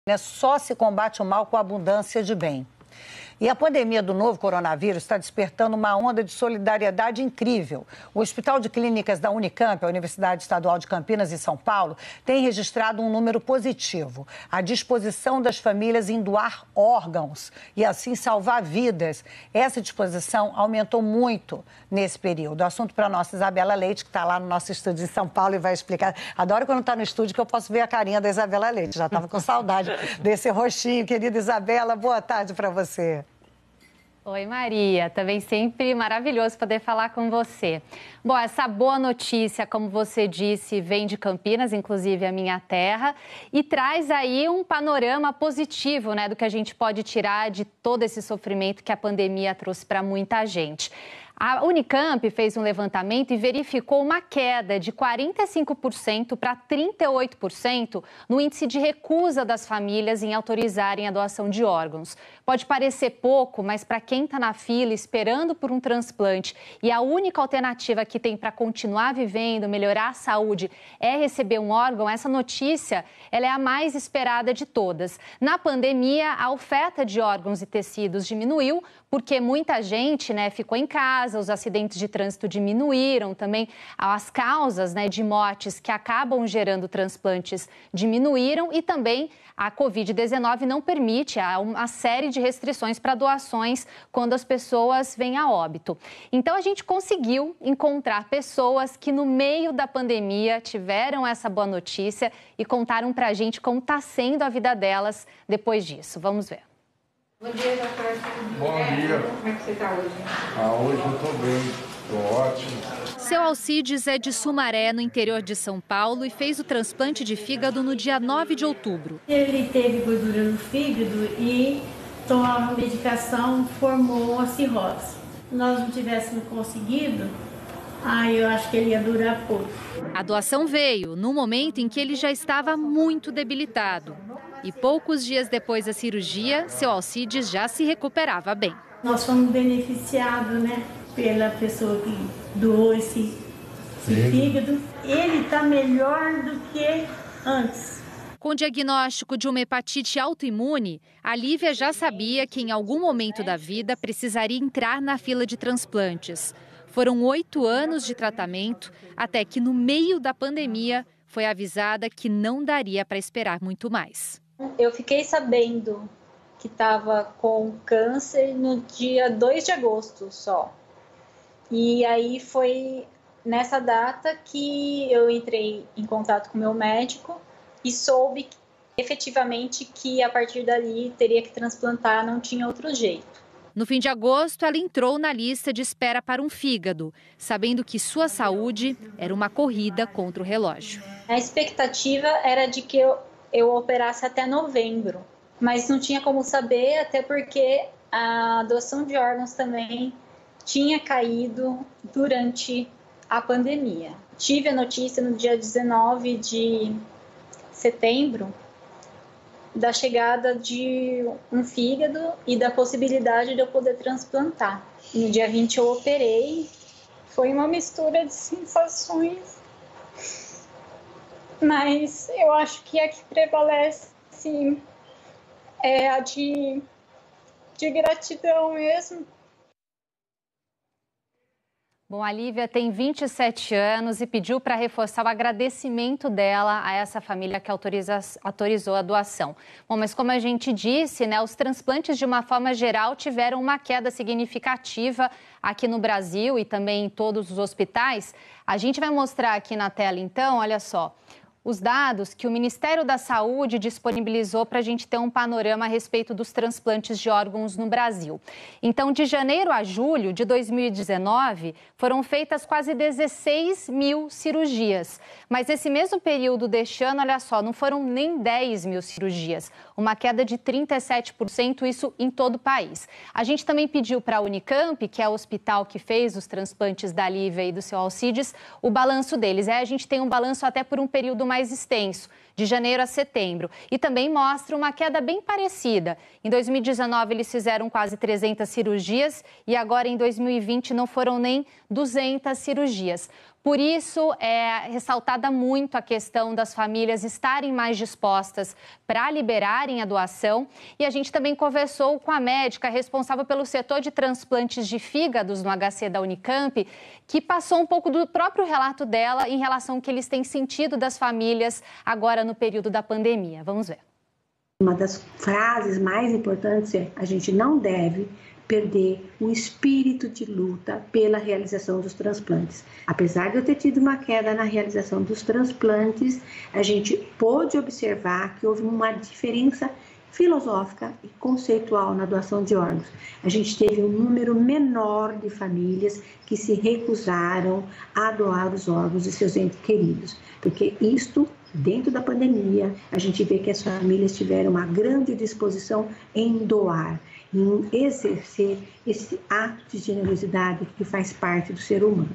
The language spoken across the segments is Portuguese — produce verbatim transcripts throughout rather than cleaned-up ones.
Só se combate o mal com abundância de bem. E a pandemia do novo coronavírus está despertando uma onda de solidariedade incrível. O Hospital de Clínicas da Unicamp, a Universidade Estadual de Campinas, em São Paulo, tem registrado um número positivo. À disposição das famílias em doar órgãos e, assim, salvar vidas. Essa disposição aumentou muito nesse período. O assunto para a nossa Isabela Leite, que está lá no nosso estúdio em São Paulo e vai explicar. Adoro quando está no estúdio que eu posso ver a carinha da Isabela Leite. Já estava com saudade desse rostinho. Querida Isabela, boa tarde para você. Oi, Maria. Também sempre maravilhoso poder falar com você. Bom, essa boa notícia, como você disse, vem de Campinas, inclusive a minha terra, e traz aí um panorama positivo, né, do que a gente pode tirar de todo esse sofrimento que a pandemia trouxe para muita gente. A Unicamp fez um levantamento e verificou uma queda de quarenta e cinco por cento para trinta e oito por cento no índice de recusa das famílias em autorizarem a doação de órgãos. Pode parecer pouco, mas para quem está na fila esperando por um transplante e a única alternativa que tem para continuar vivendo, melhorar a saúde, é receber um órgão, essa notícia ela é a mais esperada de todas. Na pandemia, a oferta de órgãos e tecidos diminuiu, porque muita gente, né, ficou em casa, os acidentes de trânsito diminuíram, também as causas, né, de mortes que acabam gerando transplantes diminuíram e também a covid dezenove não permite há uma série de restrições para doações quando as pessoas vêm a óbito. Então, a gente conseguiu encontrar pessoas que no meio da pandemia tiveram essa boa notícia e contaram para a gente como está sendo a vida delas depois disso. Vamos ver. Bom dia, doutor. Bom dia. Como é que você está hoje? Ah, hoje eu estou bem, estou ótimo. Seu Alcides é de Sumaré, no interior de São Paulo, e fez o transplante de fígado no dia nove de outubro. Ele teve gordura no fígado e tomava medicação, formou a cirrose. Se nós não tivéssemos conseguido, aí eu acho que ele ia durar pouco. A doação veio no momento em que ele já estava muito debilitado. E poucos dias depois da cirurgia, seu Alcides já se recuperava bem. Nós fomos beneficiados, né, pela pessoa que doou esse, esse fígado. Ele está melhor do que antes. Com o diagnóstico de uma hepatite autoimune, a Lívia já sabia que em algum momento da vida precisaria entrar na fila de transplantes. Foram oito anos de tratamento, até que no meio da pandemia foi avisada que não daria para esperar muito mais. Eu fiquei sabendo que estava com câncer no dia dois de agosto só. E aí foi nessa data que eu entrei em contato com o meu médico e soube efetivamente que a partir dali teria que transplantar, não tinha outro jeito. No fim de agosto, ela entrou na lista de espera para um fígado, sabendo que sua saúde era uma corrida contra o relógio. A expectativa era de que eu, eu operasse até novembro, mas não tinha como saber, até porque a doação de órgãos também tinha caído durante a pandemia. Tive a notícia no dia dezenove de setembro da chegada de um fígado e da possibilidade de eu poder transplantar. No dia vinte eu operei, foi uma mistura de sensações, mas eu acho que a que prevalece é a de, de gratidão mesmo. Bom, a Lívia tem vinte e sete anos e pediu para reforçar o agradecimento dela a essa família que autoriza, autorizou a doação. Bom, mas como a gente disse, né, os transplantes de uma forma geral tiveram uma queda significativa aqui no Brasil e também em todos os hospitais. A gente vai mostrar aqui na tela, então, olha só, os dados que o Ministério da Saúde disponibilizou para a gente ter um panorama a respeito dos transplantes de órgãos no Brasil. Então, de janeiro a julho de dois mil e dezenove, foram feitas quase dezesseis mil cirurgias. Mas esse mesmo período deste ano, olha só, não foram nem dez mil cirurgias. Uma queda de trinta e sete por cento, isso em todo o país. A gente também pediu para a Unicamp, que é o hospital que fez os transplantes da Lívia e do seu Alcides, o balanço deles. É, a gente tem um balanço até por um período mais extenso, de janeiro a setembro. E também mostra uma queda bem parecida. Em dois mil e dezenove, eles fizeram quase trezentas cirurgias e agora, em dois mil e vinte, não foram nem duzentas cirurgias. Por isso, é ressaltada muito a questão das famílias estarem mais dispostas para liberarem a doação. E a gente também conversou com a médica responsável pelo setor de transplantes de fígados no H C da Unicamp, que passou um pouco do próprio relato dela em relação ao que eles têm sentido das famílias agora no período da pandemia. Vamos ver. Uma das frases mais importantes é: a gente não deve perder o espírito de luta pela realização dos transplantes. Apesar de eu ter tido uma queda na realização dos transplantes, a gente pôde observar que houve uma diferença filosófica e conceitual na doação de órgãos. A gente teve um número menor de famílias que se recusaram a doar os órgãos de seus entes queridos, porque isto, dentro da pandemia, a gente vê que as famílias tiveram uma grande disposição em doar, em exercer esse ato de generosidade que faz parte do ser humano.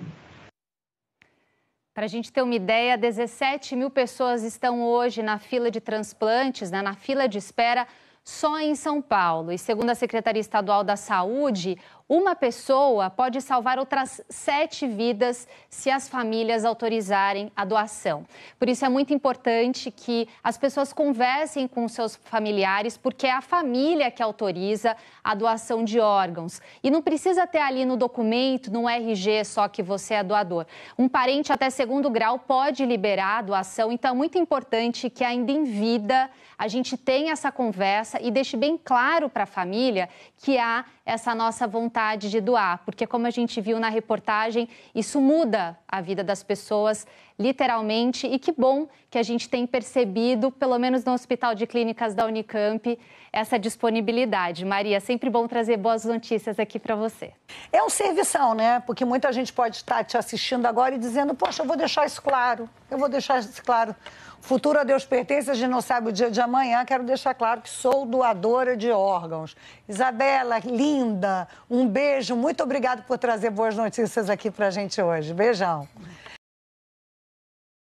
Para a gente ter uma ideia, dezessete mil pessoas estão hoje na fila de transplantes, né, na fila de espera, só em São Paulo. E segundo a Secretaria Estadual da Saúde, uma pessoa pode salvar outras sete vidas se as famílias autorizarem a doação. Por isso é muito importante que as pessoas conversem com seus familiares, porque é a família que autoriza a doação de órgãos. E não precisa ter ali no documento, no R G, só que você é doador. Um parente até segundo grau pode liberar a doação, então é muito importante que ainda em vida a gente tenha essa conversa e deixe bem claro para a família que há essa nossa vontade de doar, porque como a gente viu na reportagem, isso muda a vida das pessoas, literalmente, e que bom que a gente tem percebido, pelo menos no Hospital de Clínicas da Unicamp, essa disponibilidade. Maria, sempre bom trazer boas notícias aqui para você. É um servição, né? Porque muita gente pode estar te assistindo agora e dizendo, poxa, eu vou deixar isso claro, eu vou deixar isso claro. O futuro a Deus pertence, a gente não sabe o dia de amanhã. Quero deixar claro que sou doadora de órgãos. Isabela, linda, um beijo. Muito obrigada por trazer boas notícias aqui pra gente hoje. Beijão.